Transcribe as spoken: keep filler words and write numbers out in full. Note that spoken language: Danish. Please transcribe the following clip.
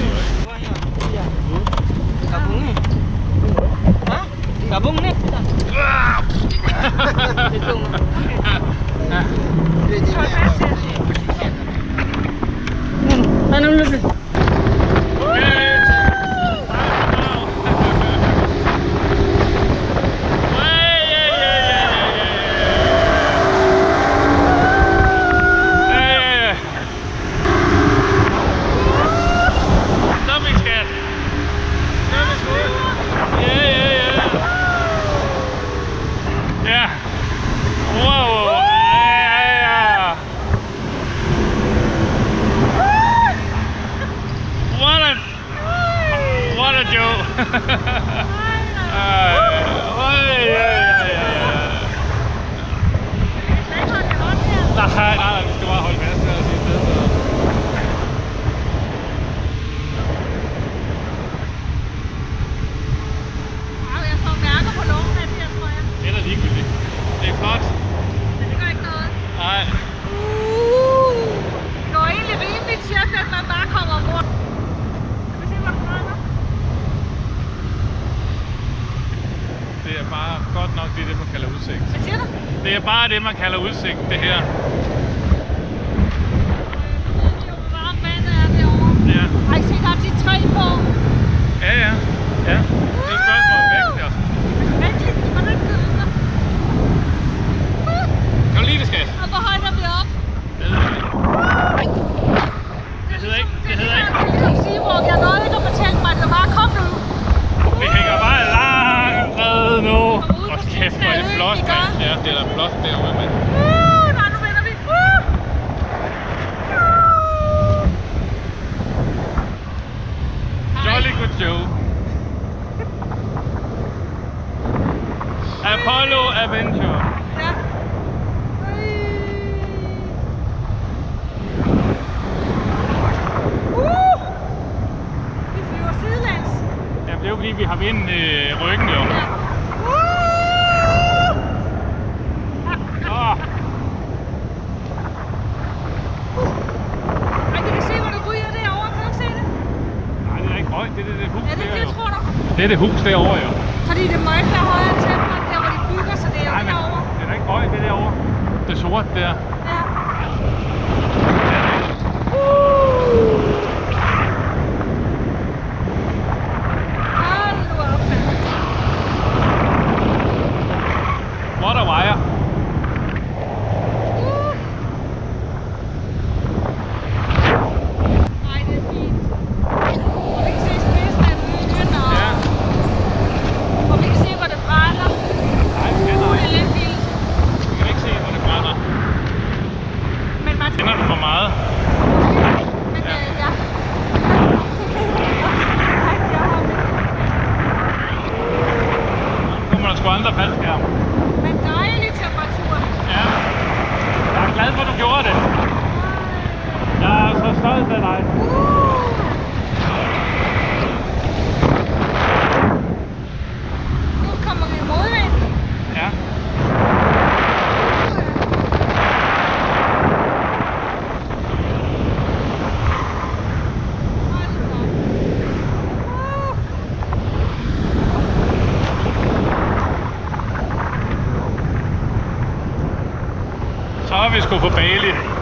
Gabung nih. Hah? Gabung nih. Tanam dulu. Nej, nej, du skal bare holde fast med at sige det. Jeg får mærker på lungen af det her, tror jeg. Det er da ligegyldigt. Det er flot. Men det gør ikke noget. Nej. Uh, det går egentlig rimelig tjek, at man bare kommer ombord. Skal vi se, hvor du brænder? Det er bare godt nok det, det man kalder udsigt. Hvad siger du? Det er bare det, man kalder udsigt, det her. Ja. Har I set, der er de tre på? Ja, ja. Ja. Det er et spørgsmål om vægt, ja. Virkelig? Hvordan glider? Kan du lide det, skat? Og hvor højt er vi op? Det hedder ikke. Det hedder ikke. Det hedder ikke. Det er ikke Seawalk. Jeg nåede ikke at fortælle mig, at det bare kom nu. Vi hænger bare langt nede nu. Og kæft, hvor er det flot, mand. Ja, det er da flot derude, mand. Uh, nej, nu vender vi. Uh! Jolly good Joe. Apollo Adventure. Ja. Uh! Vi flyver sidelæns. Ja, det er jo fordi, vi har vind i ryggen, jo. Ja. Åh. Ej, kan du se, hvor du ryger derovre? Kan du ikke se det? Nej, det er ikke højt. Det er det, det hus Er det der, ikke jo. det, tror du? Det er det hus derovre, jo. Fordi det må ikke være højere end templet, der hvor de bygger, så det er jo Nej, men derovre. det er da ikke højt, det derovre. Det sorte der. Ja. Hold nu op, mand. What a wire. Uh. Ej, det er fint. Og vi kan se spidsen af byen, og, Ja. og vi kan se, hvor det brænder. Nej, vi kender Uh, det er ikke. lidt vildt. Vi kan ikke se, hvor det brænder. Men man skal... Kender du for meget? Men Ja. øh, ja. Ej, jeg har det. Nu kommer der sgu andre faldskærm. Men dejlig temperatur. Ja. Jeg er glad for, at du gjorde det. Jeg er så stolt af dig. Nu kommer vi modvind. Ja. Så er vi sgu på Bali.